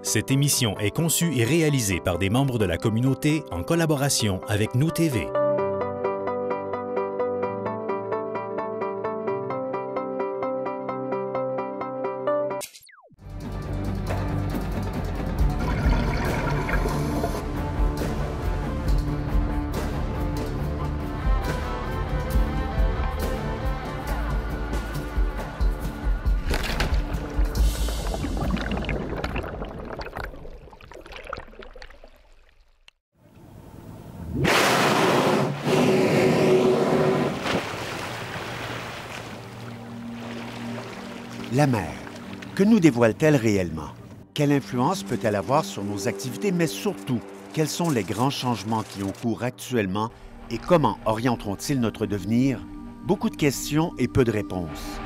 Cette émission est conçue et réalisée par des membres de la communauté en collaboration avec Nous TV. La mer, que nous dévoile-t-elle réellement? Quelle influence peut-elle avoir sur nos activités, mais surtout, quels sont les grands changements qui ont cours actuellement et comment orienteront-ils notre devenir? Beaucoup de questions et peu de réponses.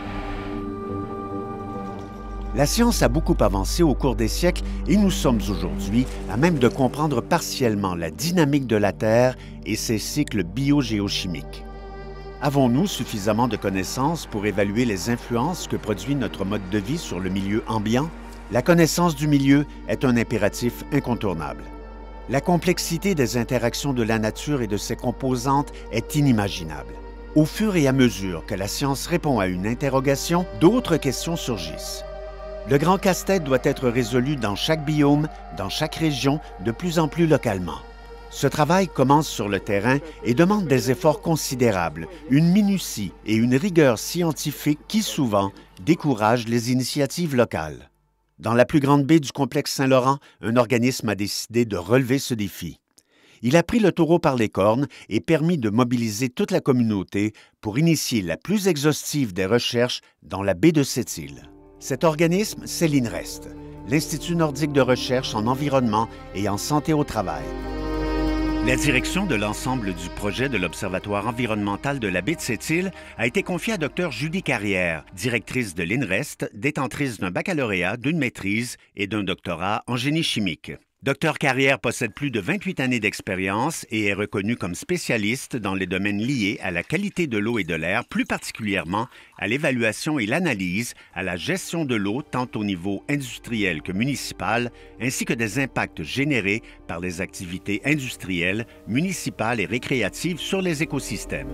La science a beaucoup avancé au cours des siècles et nous sommes aujourd'hui à même de comprendre partiellement la dynamique de la Terre et ses cycles biogéochimiques. Avons-nous suffisamment de connaissances pour évaluer les influences que produit notre mode de vie sur le milieu ambiant? La connaissance du milieu est un impératif incontournable. La complexité des interactions de la nature et de ses composantes est inimaginable. Au fur et à mesure que la science répond à une interrogation, d'autres questions surgissent. Le grand casse-tête doit être résolu dans chaque biome, dans chaque région, de plus en plus localement. Ce travail commence sur le terrain et demande des efforts considérables, une minutie et une rigueur scientifique qui, souvent, découragent les initiatives locales. Dans la plus grande baie du complexe Saint-Laurent, un organisme a décidé de relever ce défi. Il a pris le taureau par les cornes et permis de mobiliser toute la communauté pour initier la plus exhaustive des recherches dans la baie de Sept-Îles. Cet organisme, c'est l'INREST, l'Institut nordique de recherche en environnement et en santé au travail. La direction de l'ensemble du projet de l'Observatoire environnemental de la baie de Sept-Îles a été confiée à Dr Judy Carrière, directrice de l'INREST, détentrice d'un baccalauréat, d'une maîtrise et d'un doctorat en génie chimique. Dr Carrière possède plus de 28 années d'expérience et est reconnu comme spécialiste dans les domaines liés à la qualité de l'eau et de l'air, plus particulièrement à l'évaluation et l'analyse, à la gestion de l'eau tant au niveau industriel que municipal, ainsi que des impacts générés par les activités industrielles, municipales et récréatives sur les écosystèmes.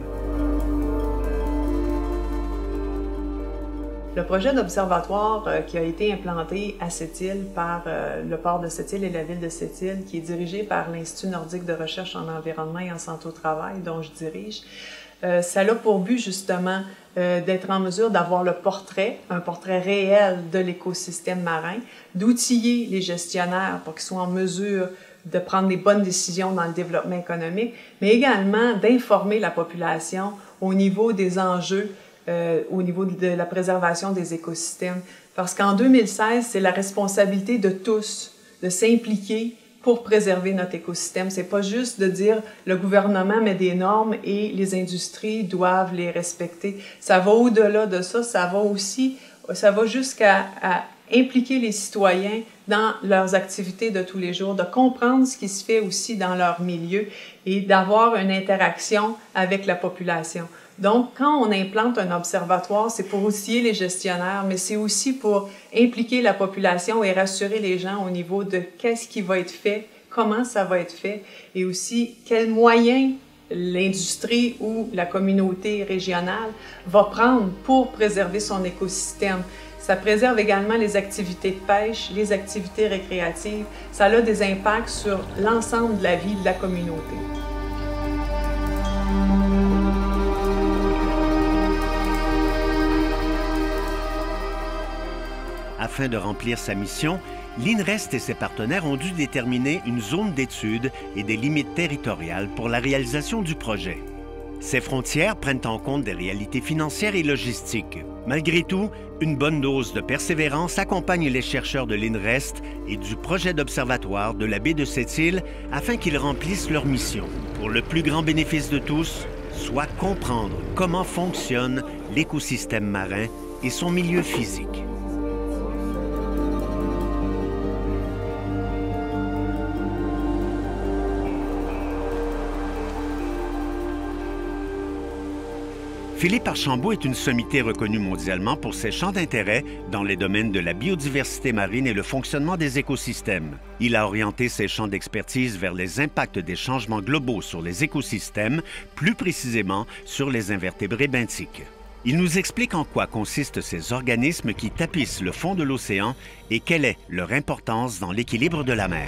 Le projet d'observatoire qui a été implanté à Sept-Îles par le port de Sept-Îles et la ville de Sept-Îles, qui est dirigé par l'Institut nordique de recherche en environnement et en santé au travail, dont je dirige, ça a pour but justement d'être en mesure d'avoir un portrait réel de l'écosystème marin, d'outiller les gestionnaires pour qu'ils soient en mesure de prendre les bonnes décisions dans le développement économique, mais également d'informer la population au niveau des enjeux au niveau de la préservation des écosystèmes. Parce qu'en 2016, c'est la responsabilité de tous de s'impliquer pour préserver notre écosystème. C'est pas juste de dire le gouvernement met des normes et les industries doivent les respecter. Ça va au-delà de ça, ça va jusqu'à impliquer les citoyens dans leurs activités de tous les jours, de comprendre ce qui se fait aussi dans leur milieu et d'avoir une interaction avec la population. Donc, quand on implante un observatoire, c'est pour outiller les gestionnaires, mais c'est aussi pour impliquer la population et rassurer les gens au niveau de qu'est-ce qui va être fait, comment ça va être fait, et aussi quels moyens l'industrie ou la communauté régionale va prendre pour préserver son écosystème. Ça préserve également les activités de pêche, les activités récréatives. Ça a des impacts sur l'ensemble de la vie de la communauté. Afin de remplir sa mission, l'INREST et ses partenaires ont dû déterminer une zone d'étude et des limites territoriales pour la réalisation du projet. Ces frontières prennent en compte des réalités financières et logistiques. Malgré tout, une bonne dose de persévérance accompagne les chercheurs de l'INREST et du projet d'observatoire de la baie de Sept-Îles afin qu'ils remplissent leur mission. Pour le plus grand bénéfice de tous, soit comprendre comment fonctionne l'écosystème marin et son milieu physique. Philippe Archambault est une sommité reconnue mondialement pour ses champs d'intérêt dans les domaines de la biodiversité marine et le fonctionnement des écosystèmes. Il a orienté ses champs d'expertise vers les impacts des changements globaux sur les écosystèmes, plus précisément sur les invertébrés benthiques. Il nous explique en quoi consistent ces organismes qui tapissent le fond de l'océan et quelle est leur importance dans l'équilibre de la mer.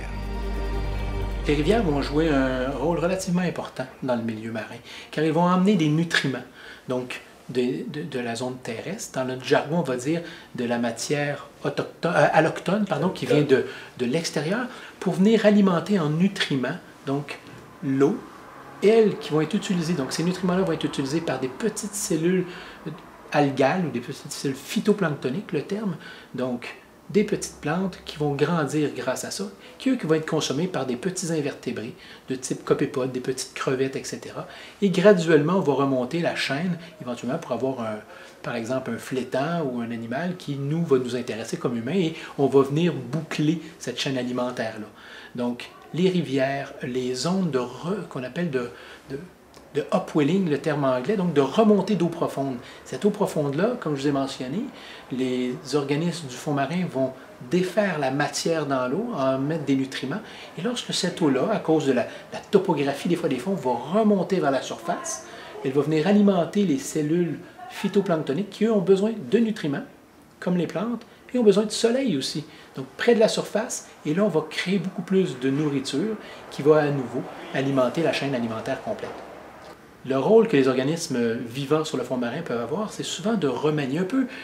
Les rivières vont jouer un rôle relativement important dans le milieu marin, car ils vont emmener des nutriments, donc de la zone terrestre. Dans notre jargon, on va dire de la matière alloctone, qui vient de l'extérieur, pour venir alimenter en nutriments, donc l'eau, elles qui vont être utilisées. Donc ces nutriments-là vont être utilisés par des petites cellules algales ou des petites cellules phytoplanctoniques, le terme, donc des petites plantes qui vont grandir grâce à ça, qui vont être consommées par des petits invertébrés de type copépodes, des petites crevettes, etc. Et graduellement, on va remonter la chaîne, éventuellement pour avoir, par exemple, un flétan ou un animal qui va nous intéresser comme humains et on va venir boucler cette chaîne alimentaire-là. Donc, les rivières, les zones qu'on appelle de upwelling, le terme anglais, donc de remontée d'eau profonde. Cette eau profonde-là, comme je vous ai mentionné, les organismes du fond marin vont défaire la matière dans l'eau, en mettre des nutriments, et lorsque cette eau-là, à cause de la topographie des fois des fonds, va remonter vers la surface, elle va venir alimenter les cellules phytoplanctoniques qui, eux, ont besoin de nutriments, comme les plantes, et ont besoin de soleil aussi. Donc, près de la surface, et là, on va créer beaucoup plus de nourriture qui va à nouveau alimenter la chaîne alimentaire complète. Le rôle que les organismes vivants sur le fond marin peuvent avoir, c'est souvent de remanier un peu,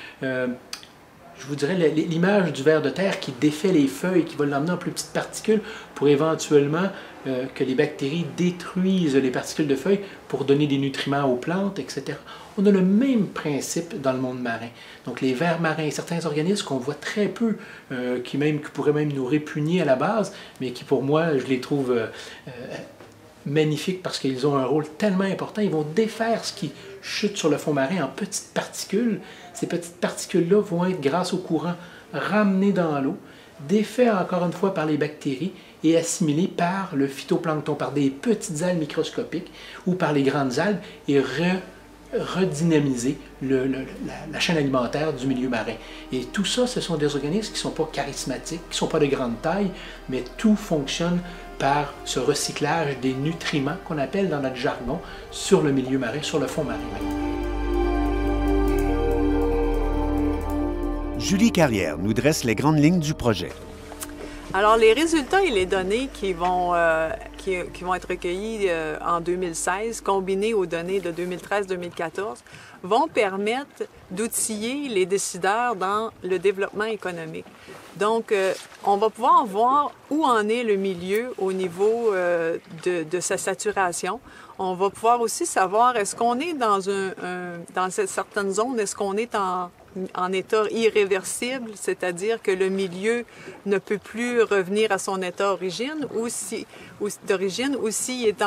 je vous dirais, l'image du ver de terre qui défait les feuilles, qui va l'emmener en plus petites particules pour éventuellement que les bactéries détruisent les particules de feuilles pour donner des nutriments aux plantes, etc. On a le même principe dans le monde marin. Donc les vers marins, certains organismes qu'on voit très peu, qui pourraient même nous répugner à la base, mais qui pour moi, je les trouve magnifiques parce qu'ils ont un rôle tellement important. Ils vont défaire ce qui chute sur le fond marin en petites particules. Ces petites particules-là vont être, grâce au courant, ramenées dans l'eau, défaites encore une fois par les bactéries et assimilées par le phytoplancton, par des petites algues microscopiques ou par les grandes algues et redynamiser la chaîne alimentaire du milieu marin. Et tout ça, ce sont des organismes qui ne sont pas charismatiques, qui ne sont pas de grande taille, mais tout fonctionne par ce recyclage des nutriments qu'on appelle dans notre jargon sur le milieu marin, sur le fond marin. Julie Carrière nous dresse les grandes lignes du projet. Alors, les résultats et les données qui vont être recueillis en 2016, combinés aux données de 2013-2014, vont permettre d'outiller les décideurs dans le développement économique. Donc, on va pouvoir voir où en est le milieu au niveau de sa saturation. On va pouvoir aussi savoir, est-ce qu'on est dans cette certaine zone, est-ce qu'on est en état irréversible, c'est-à-dire que le milieu ne peut plus revenir à son état d'origine, ou s'il est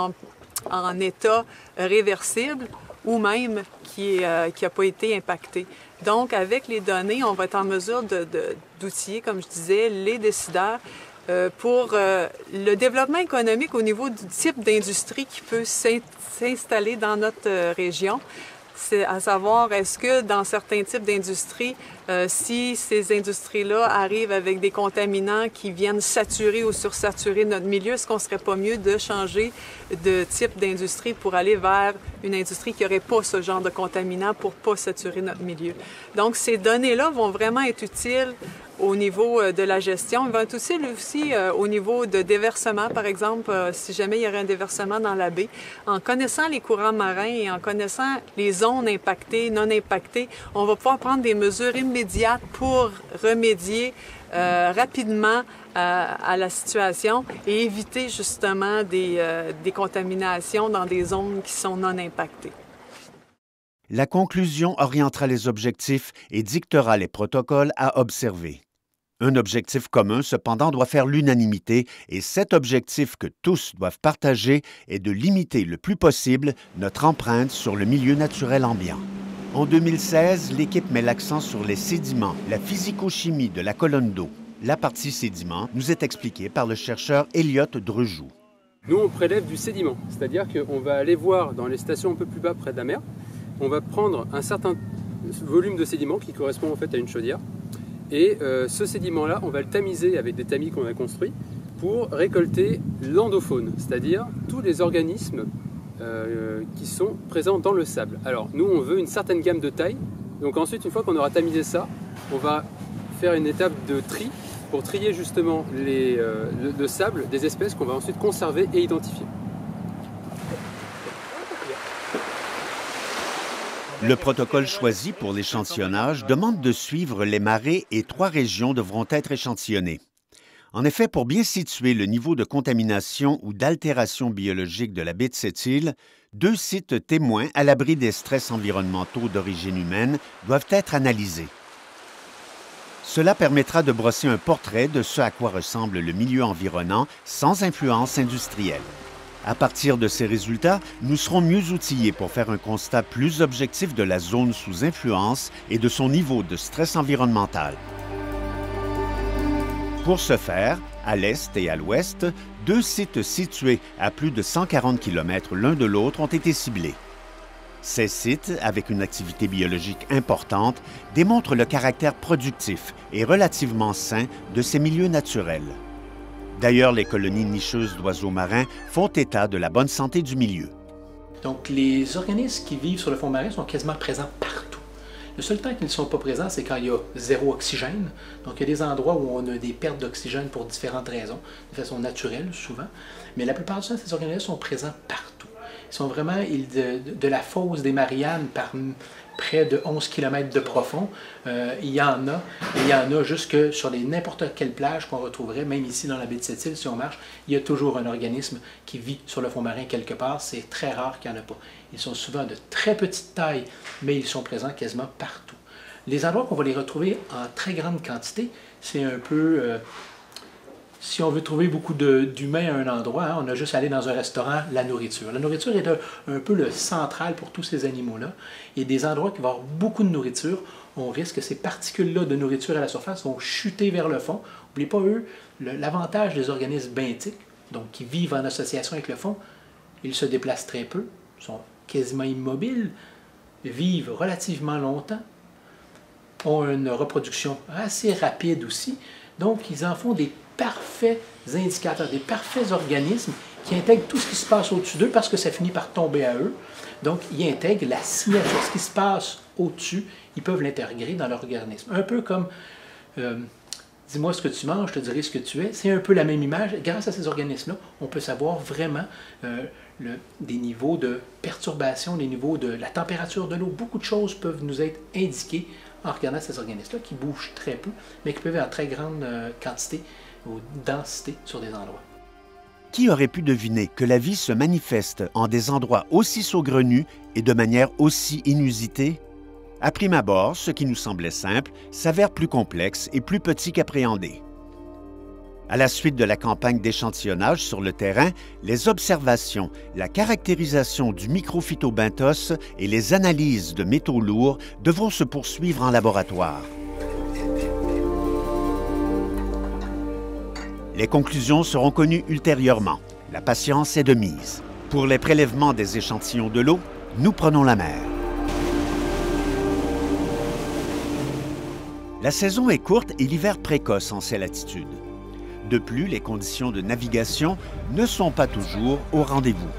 en état réversible, ou même qui n'a pas été impacté. Donc, avec les données, on va être en mesure d'outiller, comme je disais, les décideurs pour le développement économique au niveau du type d'industrie qui peut s'installer dans notre région. C'est à savoir, est-ce que dans certains types d'industries, si ces industries-là arrivent avec des contaminants qui viennent saturer ou sursaturer notre milieu, est-ce qu'on ne serait pas mieux de changer de type d'industrie pour aller vers une industrie qui n'aurait pas ce genre de contaminants pour ne pas saturer notre milieu? Donc, ces données-là vont vraiment être utiles au niveau de la gestion. Ils vont être utiles aussi au niveau de déversement, par exemple, si jamais il y aurait un déversement dans la baie. En connaissant les courants marins et en connaissant les zones impactées, non impactées, on va pouvoir prendre des mesures immédiates pour remédier rapidement à la situation et éviter justement des contaminations dans des zones qui sont non impactées. La conclusion orientera les objectifs et dictera les protocoles à observer. Un objectif commun, cependant, doit faire l'unanimité et cet objectif que tous doivent partager est de limiter le plus possible notre empreinte sur le milieu naturel ambiant. En 2016, l'équipe met l'accent sur les sédiments, la physico-chimie de la colonne d'eau. La partie sédiments nous est expliquée par le chercheur Elliot Drejoux. Nous, on prélève du sédiment, c'est-à-dire qu'on va aller voir dans les stations un peu plus bas près de la mer on va prendre un certain volume de sédiment qui correspond en fait à une chaudière. Et ce sédiment-là, on va le tamiser avec des tamis qu'on a construits pour récolter l'endofaune, c'est-à-dire tous les organismes qui sont présents dans le sable. Alors nous, on veut une certaine gamme de taille. Donc ensuite, une fois qu'on aura tamisé ça, on va faire une étape de tri pour trier justement le sable des espèces qu'on va ensuite conserver et identifier. Le protocole choisi pour l'échantillonnage demande de suivre les marées et 3 régions devront être échantillonnées. En effet, pour bien situer le niveau de contamination ou d'altération biologique de la baie de Sept-Îles, 2 sites témoins à l'abri des stress environnementaux d'origine humaine doivent être analysés. Cela permettra de brosser un portrait de ce à quoi ressemble le milieu environnant sans influence industrielle. À partir de ces résultats, nous serons mieux outillés pour faire un constat plus objectif de la zone sous influence et de son niveau de stress environnemental. Pour ce faire, à l'est et à l'ouest, 2 sites situés à plus de 140 km l'un de l'autre ont été ciblés. Ces sites, avec une activité biologique importante, démontrent le caractère productif et relativement sain de ces milieux naturels. D'ailleurs, les colonies nicheuses d'oiseaux marins font état de la bonne santé du milieu. Donc, les organismes qui vivent sur le fond marin sont quasiment présents partout. Le seul temps qu'ils ne sont pas présents, c'est quand il y a 0 oxygène. Donc, il y a des endroits où on a des pertes d'oxygène pour différentes raisons, de façon naturelle souvent. Mais la plupart du temps, ces organismes sont présents partout. Ils sont vraiment de la fosse des Mariannes par près de 11 km de profond. Il y en a. Et il y en a jusque sur n'importe quelle plage qu'on retrouverait, même ici dans la baie de Sept-Îles, si on marche, il y a toujours un organisme qui vit sur le fond marin quelque part. C'est très rare qu'il n'y en a pas. Ils sont souvent de très petite taille, mais ils sont présents quasiment partout. Les endroits qu'on va les retrouver en très grande quantité, c'est un peu... si on veut trouver beaucoup d'humains à un endroit, hein, on a juste à aller dans un restaurant, la nourriture. La nourriture est un peu le central pour tous ces animaux-là. Et des endroits qui vont avoir beaucoup de nourriture, on risque que ces particules-là de nourriture à la surface vont chuter vers le fond. N'oubliez pas, eux, l'avantage des organismes benthiques, donc qui vivent en association avec le fond, ils se déplacent très peu, sont quasiment immobiles, vivent relativement longtemps, ont une reproduction assez rapide aussi. Donc, ils en font des parfaits indicateurs, des parfaits organismes qui intègrent tout ce qui se passe au-dessus d'eux parce que ça finit par tomber à eux. Donc, ils intègrent la signature, ce qui se passe au-dessus, ils peuvent l'intégrer dans leur organisme. Un peu comme, dis-moi ce que tu manges, je te dirai ce que tu es. C'est un peu la même image. Grâce à ces organismes-là, on peut savoir vraiment des niveaux de perturbation, des niveaux de la température de l'eau. Beaucoup de choses peuvent nous être indiquées en regardant ces organismes-là qui bougent très peu, mais qui peuvent être en très grande quantité ou densité sur des endroits. Qui aurait pu deviner que la vie se manifeste en des endroits aussi saugrenus et de manière aussi inusitée? À prime abord, ce qui nous semblait simple s'avère plus complexe et plus petit qu'appréhendé. À la suite de la campagne d'échantillonnage sur le terrain, les observations, la caractérisation du microphytobenthos et les analyses de métaux lourds devront se poursuivre en laboratoire. Les conclusions seront connues ultérieurement. La patience est de mise. Pour les prélèvements des échantillons de l'eau, nous prenons la mer. La saison est courte et l'hiver précoce en ces latitudes. De plus, les conditions de navigation ne sont pas toujours au rendez-vous.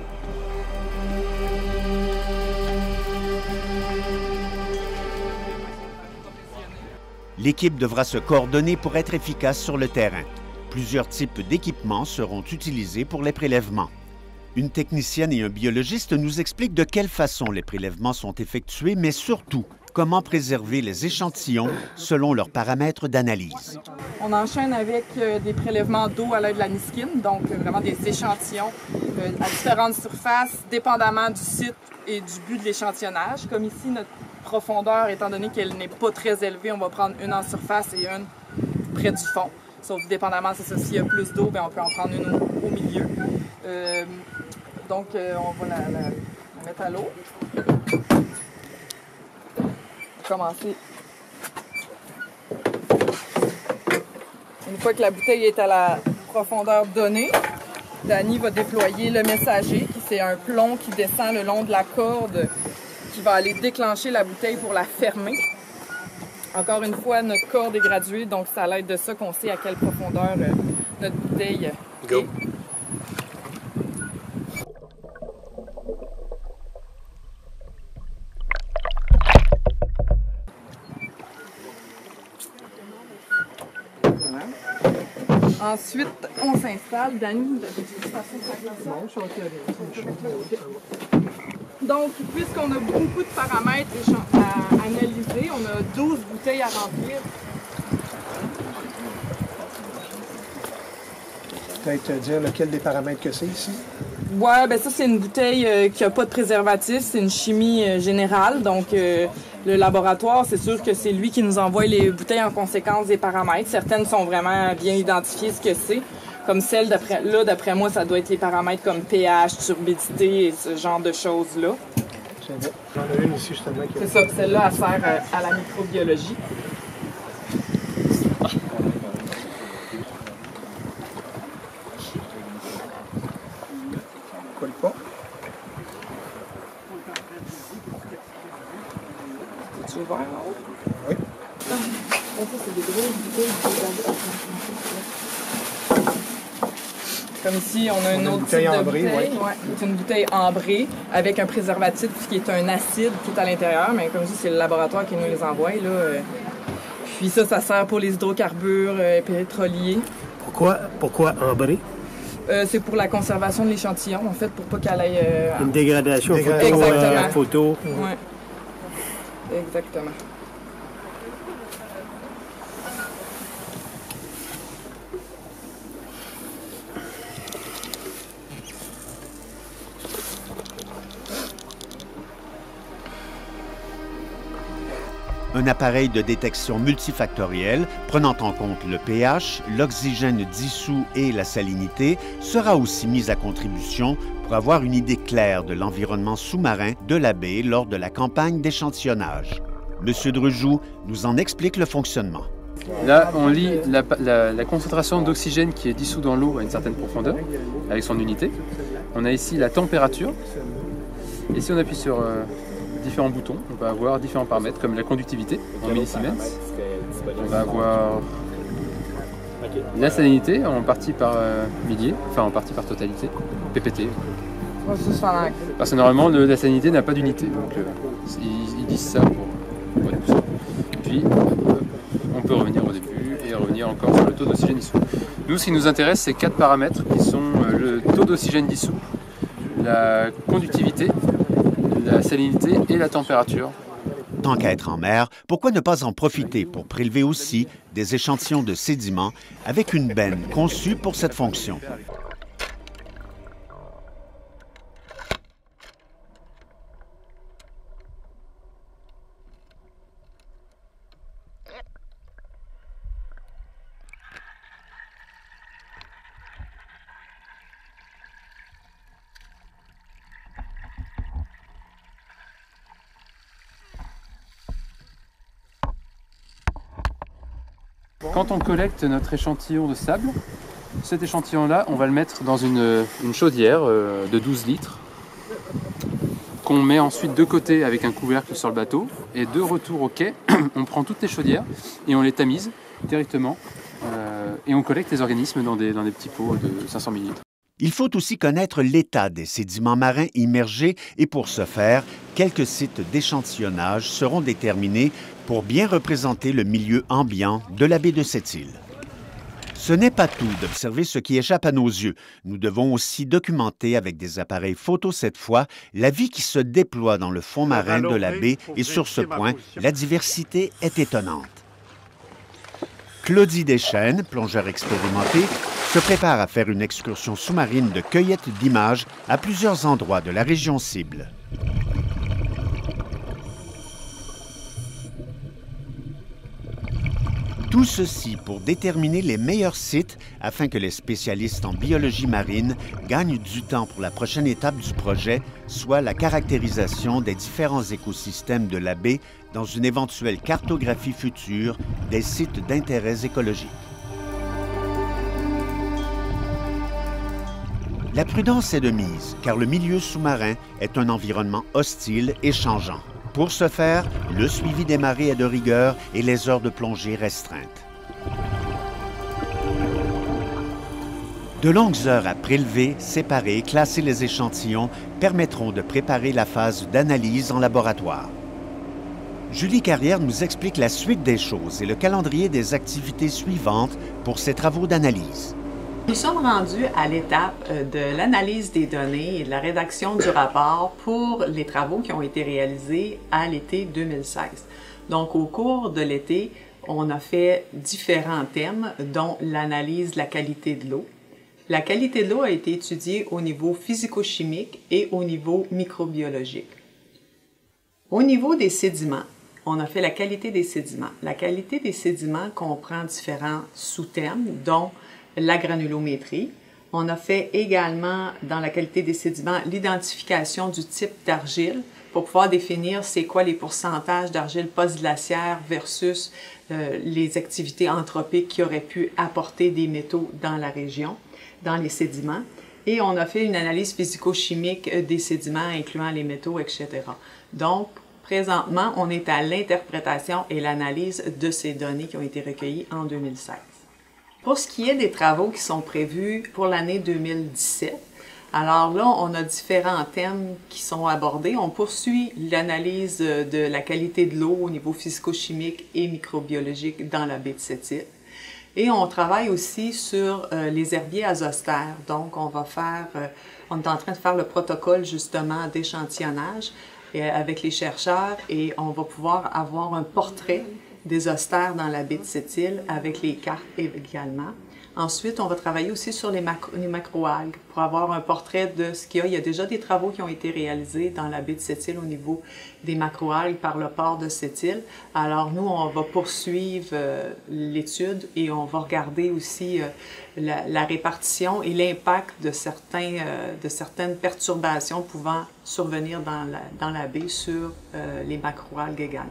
L'équipe devra se coordonner pour être efficace sur le terrain. Plusieurs types d'équipements seront utilisés pour les prélèvements. Une technicienne et un biologiste nous expliquent de quelle façon les prélèvements sont effectués, mais surtout, comment préserver les échantillons selon leurs paramètres d'analyse. On enchaîne avec des prélèvements d'eau à l'aide de la Niskine, donc vraiment des échantillons à différentes surfaces, dépendamment du site et du but de l'échantillonnage. Comme ici, notre profondeur, étant donné qu'elle n'est pas très élevée, on va prendre une en surface et une près du fond. Sauf dépendamment, c'est ça, s'il y a plus d'eau, on peut en prendre une au milieu. Donc, on va la mettre à l'eau. Commencer. Une fois que la bouteille est à la profondeur donnée, Dani va déployer le messager, qui c'est un plomb qui descend le long de la corde qui va aller déclencher la bouteille pour la fermer. Encore une fois, notre corde est graduée, donc c'est à l'aide de ça qu'on sait à quelle profondeur notre bouteille est. Ensuite, on s'installe. Dani, donc, puisqu'on a beaucoup de paramètres à analyser, on a 12 bouteilles à remplir. Peut-être dire lequel des paramètres que c'est ici? Ouais, ben ça, c'est une bouteille qui n'a pas de préservatif. C'est une chimie générale. Donc, le laboratoire, c'est sûr que c'est lui qui nous envoie les bouteilles en conséquence des paramètres. Certaines sont vraiment bien identifiées ce que c'est. Comme celle d'après moi, ça doit être les paramètres comme pH, turbidité et ce genre de choses-là. J'en ai une ici, justement. C'est ça. Celle-là, elle sert à la microbiologie. Colle pas. C'est ouvert en haut? Oui. Ça, c'est des grosses bouteilles. Comme ici, on a une autre type de bouteille. Ouais. C'est une bouteille ambrée avec un préservatif qui est un acide qui est à l'intérieur, mais comme je dis, c'est le laboratoire qui nous les envoie. Là. Puis ça sert pour les hydrocarbures pétroliers. Pourquoi ambré? C'est pour la conservation de l'échantillon, en fait, pour pas qu'elle ait... Une dégradation photo. Ouais. Exactement. Un appareil de détection multifactorielle prenant en compte le pH, l'oxygène dissous et la salinité sera aussi mis à contribution pour avoir une idée claire de l'environnement sous-marin de la baie lors de la campagne d'échantillonnage. M. Drujoux nous en explique le fonctionnement. Là, on lit la concentration d'oxygène qui est dissous dans l'eau à une certaine profondeur, avec son unité. On a ici la température. Et si on appuie sur différents boutons, on va avoir différents paramètres, comme la conductivité en millisiemens. On va avoir la salinité en partie par millier, enfin en partie par totalité, PPT. Parce que normalement, la salinité n'a pas d'unité, donc ils disent ça pour être plus simple. Puis, on peut revenir au début et revenir encore sur le taux d'oxygène dissous. Nous, ce qui nous intéresse, c'est 4 paramètres qui sont le taux d'oxygène dissous, la conductivité, la salinité et la température. Tant qu'à être en mer, pourquoi ne pas en profiter pour prélever aussi des échantillons de sédiments avec une benne conçue pour cette fonction? Quand on collecte notre échantillon de sable, cet échantillon-là, on va le mettre dans une chaudière de 12 litres qu'on met ensuite de côté avec un couvercle sur le bateau. Et de retour au quai, on prend toutes les chaudières et on les tamise directement et on collecte les organismes dans des petits pots de 500 ml. Il faut aussi connaître l'état des sédiments marins immergés et pour ce faire, quelques sites d'échantillonnage seront déterminés pour bien représenter le milieu ambiant de la baie de Sept-Îles. Ce n'est pas tout d'observer ce qui échappe à nos yeux. Nous devons aussi documenter avec des appareils photo cette fois la vie qui se déploie dans le fond marin de la baie et sur ce point, la diversité est étonnante. Claudie Deschênes, plongeur expérimenté, se prépare à faire une excursion sous-marine de cueillette d'images à plusieurs endroits de la région cible. Tout ceci pour déterminer les meilleurs sites afin que les spécialistes en biologie marine gagnent du temps pour la prochaine étape du projet, soit la caractérisation des différents écosystèmes de la baie dans une éventuelle cartographie future des sites d'intérêt écologique. La prudence est de mise, car le milieu sous-marin est un environnement hostile et changeant. Pour ce faire, le suivi des marées est de rigueur et les heures de plongée restreintes. De longues heures à prélever, séparer et classer les échantillons permettront de préparer la phase d'analyse en laboratoire. Julie Carrière nous explique la suite des choses et le calendrier des activités suivantes pour ces travaux d'analyse. Nous sommes rendus à l'étape de l'analyse des données et de la rédaction du rapport pour les travaux qui ont été réalisés à l'été 2016. Donc, au cours de l'été, on a fait différents thèmes, dont l'analyse de la qualité de l'eau. La qualité de l'eau a été étudiée au niveau physico-chimique et au niveau microbiologique. Au niveau des sédiments, on a fait la qualité des sédiments. La qualité des sédiments comprend différents sous-thèmes, dont la granulométrie. On a fait également, dans la qualité des sédiments, l'identification du type d'argile pour pouvoir définir c'est quoi les pourcentages d'argile post-glaciaire versus les activités anthropiques qui auraient pu apporter des métaux dans la région, dans les sédiments. Et on a fait une analyse physico-chimique des sédiments, incluant les métaux, etc. Donc, présentement, on est à l'interprétation et l'analyse de ces données qui ont été recueillies en 2016. Pour ce qui est des travaux qui sont prévus pour l'année 2017, alors là, on a différents thèmes qui sont abordés. On poursuit l'analyse de la qualité de l'eau au niveau physico-chimique et microbiologique dans la baie de Sept-Îles. Et on travaille aussi sur les herbiers azostères. Donc, on est en train de faire le protocole justement d'échantillonnage avec les chercheurs et on va pouvoir avoir un portrait des zostères dans la baie de Sept-Îles avec les cartes également. Ensuite, on va travailler aussi sur les macroalgues pour avoir un portrait de ce qu'il y a. Il y a déjà des travaux qui ont été réalisés dans la baie de Sept-Îles au niveau des macroalgues par le port de Sept-Îles. Alors nous, on va poursuivre l'étude et on va regarder aussi la répartition et l'impact de certaines perturbations pouvant survenir dans la baie sur les macroalgues également.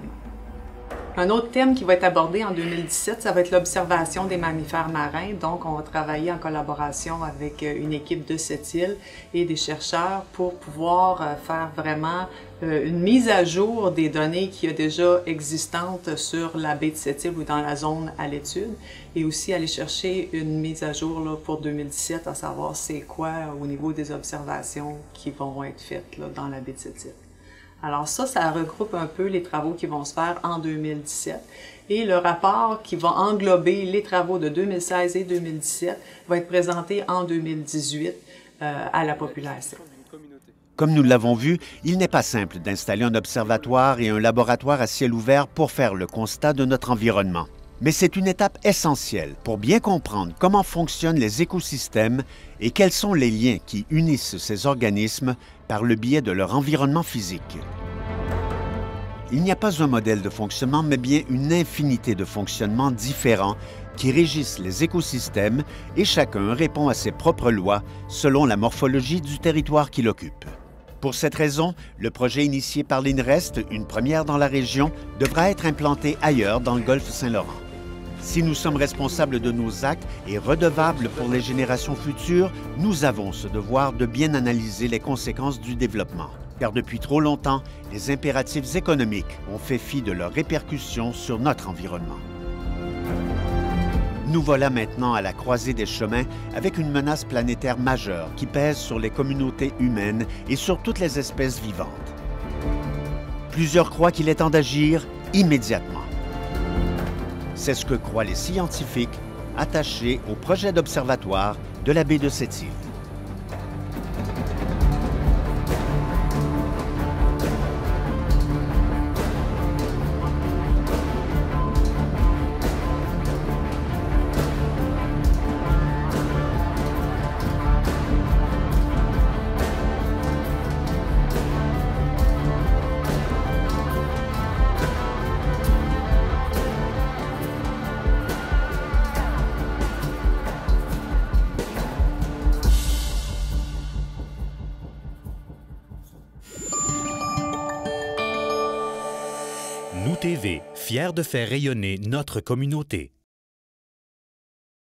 Un autre thème qui va être abordé en 2017, ça va être l'observation des mammifères marins. Donc, on va travailler en collaboration avec une équipe de Sept-Îles et des chercheurs pour pouvoir faire vraiment une mise à jour des données qui sont déjà existantes sur la baie de Sept-Îles ou dans la zone à l'étude et aussi aller chercher une mise à jour là, pour 2017, à savoir c'est quoi au niveau des observations qui vont être faites là, dans la baie de Sept-Îles. Alors ça regroupe un peu les travaux qui vont se faire en 2017. Et le rapport qui va englober les travaux de 2016 et 2017 va être présenté en 2018 à la population. Comme nous l'avons vu, il n'est pas simple d'installer un observatoire et un laboratoire à ciel ouvert pour faire le constat de notre environnement. Mais c'est une étape essentielle pour bien comprendre comment fonctionnent les écosystèmes et quels sont les liens qui unissent ces organismes par le biais de leur environnement physique. Il n'y a pas un modèle de fonctionnement, mais bien une infinité de fonctionnements différents qui régissent les écosystèmes et chacun répond à ses propres lois selon la morphologie du territoire qu'il occupe. Pour cette raison, le projet initié par l'INREST, une première dans la région, devra être implanté ailleurs dans le golfe Saint-Laurent. Si nous sommes responsables de nos actes et redevables pour les générations futures, nous avons ce devoir de bien analyser les conséquences du développement. Car depuis trop longtemps, les impératifs économiques ont fait fi de leurs répercussions sur notre environnement. Nous voilà maintenant à la croisée des chemins avec une menace planétaire majeure qui pèse sur les communautés humaines et sur toutes les espèces vivantes. Plusieurs croient qu'il est temps d'agir immédiatement. C'est ce que croient les scientifiques attachés au projet d'observatoire de la baie de Sept-Îles. Nous TV, fiers de faire rayonner notre communauté.